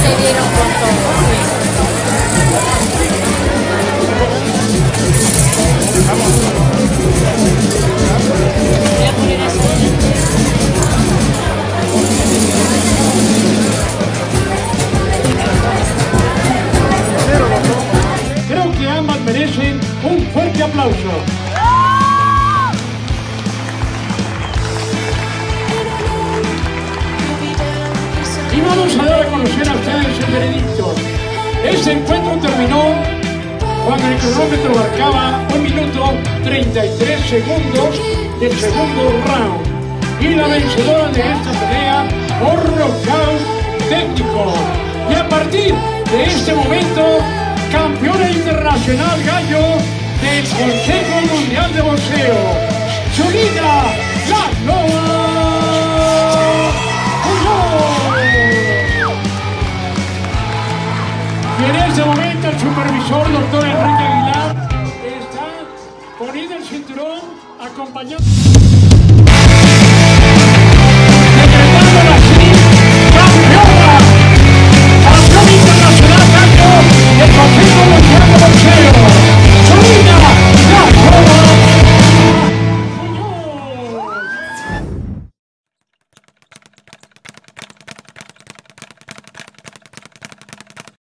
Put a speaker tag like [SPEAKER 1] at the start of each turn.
[SPEAKER 1] se dieron con todo.
[SPEAKER 2] Creo que ambas merecen un fuerte aplauso. Y vamos a dar a conocer a ustedes el veredicto. Este encuentro terminó cuando el cronómetro marcaba 1 minuto 33 segundos del segundo round. Y la vencedora de esta pelea por nocaut técnico. Y a partir de este momento, campeona internacional gallo del Consejo Mundial de Boxeo, Zulina La Loba. Y en este momento el supervisor, doctor Enrique Aguilar, está poniendo el cinturón acompañando.